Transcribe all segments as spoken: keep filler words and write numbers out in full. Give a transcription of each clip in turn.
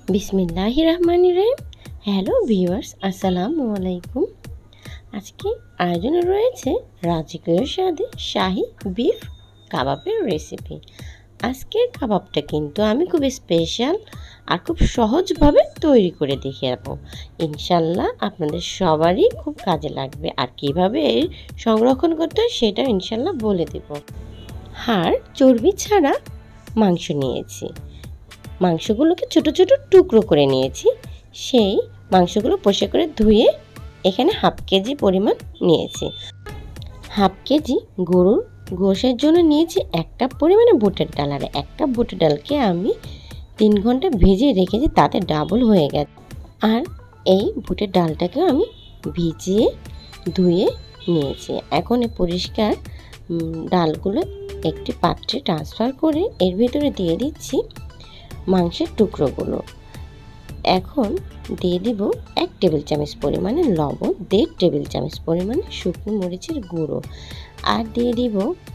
বিসমিল্লাহির রহমানির রহিম। Hello viewers, আসসালামু আলাইকুম। আজকে আয়োজনে রয়েছে রাজকীয় স্বাদে শাহি বিফ কাবাবের রেসিপি। আজকের কাবাবটা কিন্তু আমি খুব স্পেশাল আর খুব সহজভাবে তৈরি করে দেখাবো। ইনশাল্লাহ আপনাদের সবারই খুব কাজে লাগবে, আর কীভাবে সংরক্ষণ করতে হয় সেটা ইনশাল্লাহ বলে দেব। হাড় চর্বি ছাড়া মাংস নিয়েছি। মাংসগুলোকে ছোট ছোট টুকরো করে নিয়েছি। সেই মাংসগুলো পরিষ্কার করে ধুয়ে এখানে হাফ কেজি পরিমাণ নিয়েছি। হাফ কেজি গরুর গোশের জন্য নিয়েছি এক কাপ পরিমাণে বুটের ডাল, আর এক কাপ বুটের ডালকে আমি তিন ঘন্টা ভিজিয়ে রেখেছি, তাতে ডাবল হয়ে গেছে। আর এই বুটের ডালটাকেও আমি ভিজিয়ে ধুয়ে নিয়েছি। এখন এই পরিষ্কার ডালগুলো একটি পাত্রে ট্রান্সফার করে এর ভিতরে দিয়ে দিচ্ছি মাংসের টুকরোগুলো। এখন দিয়ে দিব এক টেবিল চামচ পরিমাণে লবণ, দেড় টেবিল চামচ পরিমাণে শুকনো মরিচের গুঁড়ো, আর দিয়ে দিব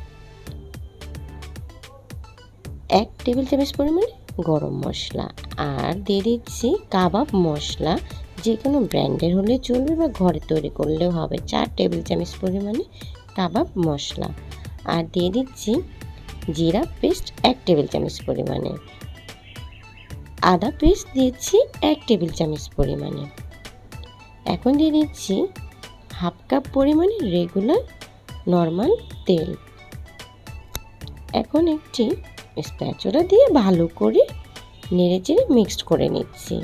এক টেবিল চামচ পরিমাণে গরম মশলা, আর দিয়ে দিচ্ছি কাবাব মশলা, যে কোনো ব্র্যান্ডের হলে চলবে বা ঘরে তৈরি করলেও হবে, চার টেবিল চামচ পরিমাণে কাবাব মশলা, আর দিয়ে দিচ্ছি জিরা পেস্ট এক টেবিল চামচ পরিমাণে, আদা পেস্ট দিচ্ছি এক টেবিল চামচ পরিমাণে। এখন দিয়ে দিচ্ছি হাফ কাপ পরিমাণে রেগুলার নর্মাল তেল। এখন একটি স্প্যাচুলা দিয়ে ভালো করে নেড়েচেড়ে মিক্সড করে নিচ্ছি।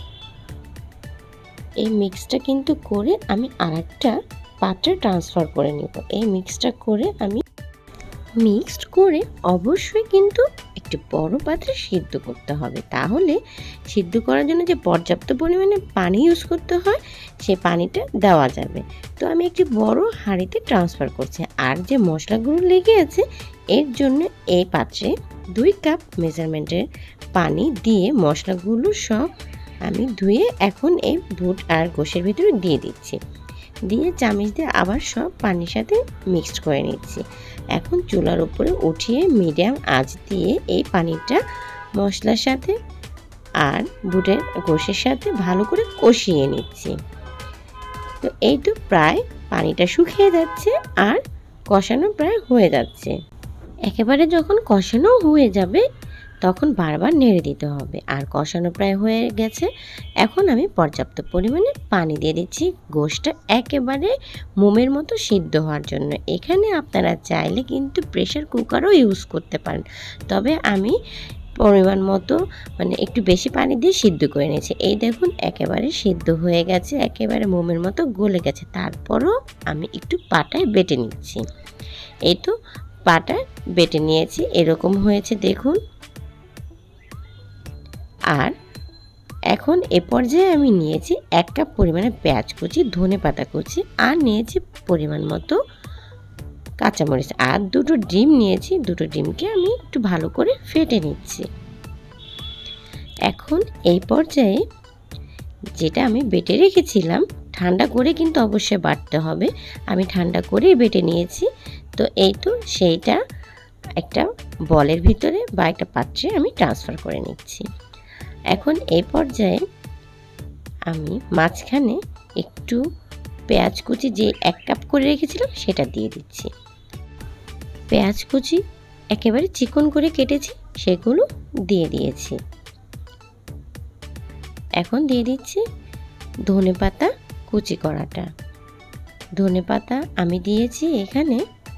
এই মিক্সটা কিন্তু করে আমি আরেকটা পাত্রে ট্রান্সফার করে নেব। এই মিক্সটা করে আমি মিক্সড করে অবশ্যই কিন্তু একটি বড় পাত্রে সিদ্ধ করতে হবে, তাহলে সিদ্ধ করার জন্য যে পর্যাপ্ত পরিমাণে পানি ইউজ করতে হয় সে পানিটা দেওয়া যাবে। তো আমি একটি বড় হাঁড়িতে ট্রান্সফার করছি। আর যে মশলাগুলো লেগে আছে এর জন্য এই পাত্রে দুই কাপ মেজারমেন্টের পানি দিয়ে মশলাগুলো সব আমি ধুয়ে এখন এই বুট আর গোশের ভিতরে দিয়ে দিচ্ছি। দিয়ে চামচ দিয়ে আবার সব পানির সাথে মিক্সড করে নিচ্ছি। এখন চুলার উপরে উঠিয়ে মিডিয়াম আঁচ দিয়ে এই পানিটা মশলার সাথে আর বুটের গোশের সাথে ভালো করে কষিয়ে নিচ্ছি। তো এই তো প্রায় পানিটা শুকিয়ে যাচ্ছে আর কষানো প্রায় হয়ে যাচ্ছে। একেবারে যখন কষানো হয়ে যাবে তখন বারবার নেড়ে দিতে হবে। আর কষানো প্রায় হয়ে গেছে, এখন আমি পর্যাপ্ত পরিমাণে পানি দিয়ে দিচ্ছি গোশটা একেবারে মোমের মতো সিদ্ধ হওয়ার জন্য। এখানে আপনারা চাইলে কিন্তু প্রেশার কুকারও ইউজ করতে পারেন, তবে আমি পরিমাণ মতো মানে একটু বেশি পানি দিয়ে সিদ্ধ করে নিয়েছি। এই দেখুন একেবারে সিদ্ধ হয়ে গেছে, একেবারে মোমের মতো গলে গেছে। তারপরও আমি একটু পাটায় বেটে নিচ্ছি। এই তো পাটায় বেটে নিয়েছি, এরকম হয়েছে দেখুন। আর এখন এ পর্যায়ে আমি নিয়েছি এক কাপ পরিমাণে পেঁয়াজ কুচি, ধনে পাতা কুচি, আর নিয়েছি পরিমাণ মতো কাঁচামরিচ, আর দুটো ডিম নিয়েছি। দুটো ডিমকে আমি একটু ভালো করে ফেটে নিচ্ছি। এখন এই পর্যায়ে যেটা আমি বেটে রেখেছিলাম, ঠান্ডা করে কিন্তু অবশ্যই বাটতে হবে, আমি ঠান্ডা করেই বেটে নিয়েছি। তো এই তো সেইটা একটা বলের ভিতরে বা একটা পাত্রে আমি ট্রান্সফার করে নিচ্ছি। এখন এই পর্যায়ে আমি মাঝখানে একটু পেঁয়াজ কুচি যে এক কাপ করে রেখেছিলাম সেটা দিয়ে দিচ্ছি। পেঁয়াজ কুচি একেবারে চিকন করে কেটেছি সেগুলো দিয়ে দিয়েছি। এখন দিয়ে দিচ্ছি ধনে পাতা কুচি করাটা। ধনে পাতা আমি দিয়েছি এখানে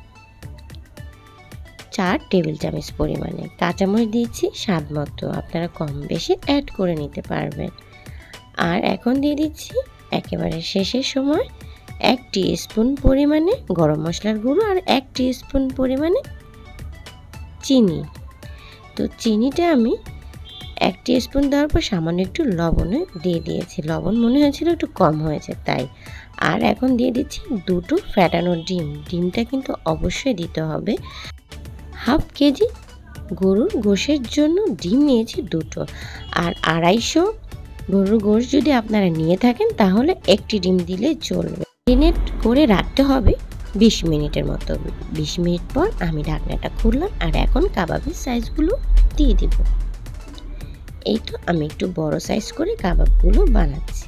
চার টেবিল চামচ পরিমাণে, কাঁচামরিচ দিয়েছি স্বাদ মতো, আপনারা কম বেশি অ্যাড করে নিতে পারবেন। আর এখন দিয়ে দিচ্ছি একেবারে শেষের সময় এক টিস্পুন পরিমাণে গরম মশলার গুঁড়ো আর এক টিস্পুন পরিমাণে চিনি। তো চিনিটা আমি এক টিস্পুন দেওয়ার পর সামান্য একটু লবণে দিয়ে দিয়েছি, লবণ মনে হয়েছিল একটু কম হয়েছে তাই। আর এখন দিয়ে দিচ্ছি দুটো ফ্যাটানো ডিম। ডিমটা কিন্তু অবশ্যই দিতে হবে। হাফ কেজি গরুর গোশের জন্য ডিম নিয়েছি দুটো, আর আড়াইশো গরুর গোশ যদি আপনারা নিয়ে থাকেন তাহলে একটি ডিম দিলে চলবে। মেরিনেট করে রাখতে হবে বিশ মিনিটের মতো। বিশ মিনিট পর আমি ঢাকনাটা খুললাম, আর এখন কাবাবের সাইজগুলো দিয়ে দিব। এই তো আমি একটু বড় সাইজ করে কাবাবগুলো বানাচ্ছি।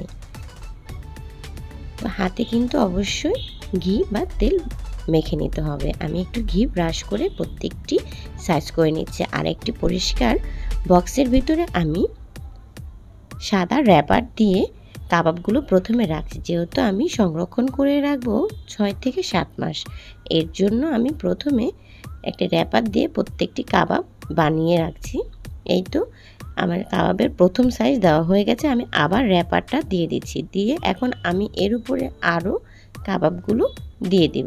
তো হাতে কিন্তু অবশ্যই ঘি বা তেল মেখে নিতে হবে। আমি একটু ঘি ব্রাশ করে প্রত্যেকটি সাইজ করে নিচ্ছি। আর একটি পরিষ্কার বক্সের ভিতরে আমি সাদা র‍্যাপার দিয়ে কাবাবগুলো প্রথমে রাখছি, যেহেতু আমি সংরক্ষণ করে রাখবো ছয় থেকে সাত মাস। এর জন্য আমি প্রথমে একটা র‍্যাপার দিয়ে প্রত্যেকটি কাবাব বানিয়ে রাখছি। এই তো আমার কাবাবের প্রথম সাইজ দেওয়া হয়ে গেছে। আমি আবার র‍্যাপারটা দিয়ে দিচ্ছি, দিয়ে এখন আমি এর উপরে আরও কাবাবগুলো দিয়ে দিব।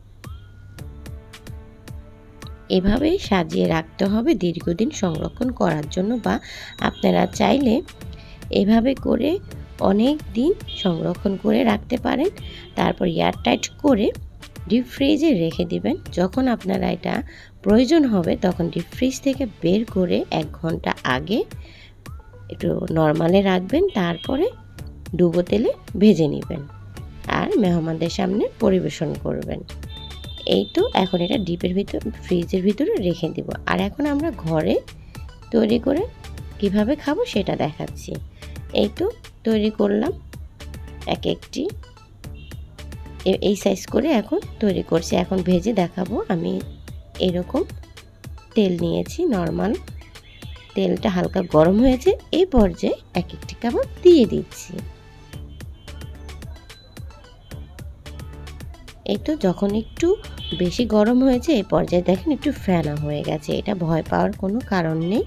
এভাবেই সাজিয়ে রাখতে হবে দীর্ঘদিন সংরক্ষণ করার জন্য, বা আপনারা চাইলে এভাবে করে অনেক দিন সংরক্ষণ করে রাখতে পারেন। তারপর এয়ারটাইট করে ডিপ ফ্রিজে রেখে দিবেন। যখন আপনারা এটা প্রয়োজন হবে তখন ডিপ ফ্রিজ থেকে বের করে এক ঘন্টা আগে একটু নরমালে রাখবেন, তারপরে ডুবো তেলে ভেজে নেবেন আর মেহমানদের সামনে পরিবেশন করবেন। এই তো এখন এটা ডিপের ভিতর ফ্রিজের ভিতরে রেখে দিব। আর এখন আমরা ঘরে তৈরি করে কিভাবে খাবো সেটা দেখাচ্ছি। এই তো তৈরি করলাম এক একটি, এই সাইজ করে এখন তৈরি করছি। এখন ভেজে দেখাবো। আমি এরকম তেল নিয়েছি, নর্মাল তেলটা হালকা গরম হয়েছে। এই পর্যায়ে এক একটি কাবাব দিয়ে দিচ্ছি। এই তো যখন একটু বেশি গরম হয়েছে এই পর্যায়ে দেখেন একটু ফেনা হয়ে গেছে। এটা ভয় পাওয়ার কোনো কারণ নেই।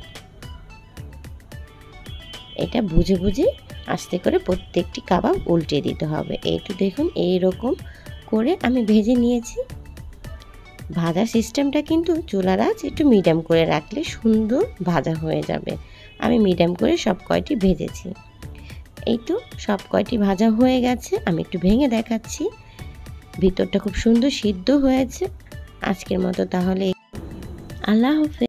এটা বুঝে বুঝে আস্তে করে প্রত্যেকটি কাবাব উল্টে দিতে হবে। এই তো দেখুন এইরকম করে আমি ভেজে নিয়েছি। ভাজা সিস্টেমটা কিন্তু চুলার আঁচ একটু মিডিয়াম করে রাখলে সুন্দর ভাজা হয়ে যাবে। আমি মিডিয়াম করে সব কয়টি ভেজেছি। এই তো সব কয়টি ভাজা হয়ে গেছে। আমি একটু ভেঙে দেখাচ্ছি। ভিতরটা খুব সুন্দর সিদ্ধ হয়েছে। আজকের মতো তাহলে আল্লাহ হাফেজ।